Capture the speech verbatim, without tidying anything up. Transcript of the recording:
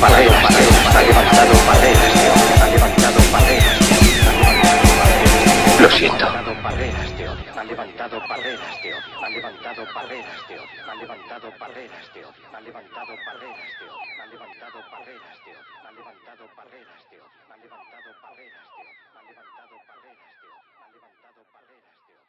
barreras, ha levantado barreras de odio, ha levantado barreras de odio, ha levantado barreras. Lo siento. Ha levantado barreras de odio, ha levantado barreras de odio, ha levantado barreras de odio, ha levantado barreras de odio, ha levantado barreras de odio, ha levantado barreras de odio, ha levantado barreras de odio, ha levantado barreras de odio, ha levantado barreras de odio, ha levantado barreras de odio.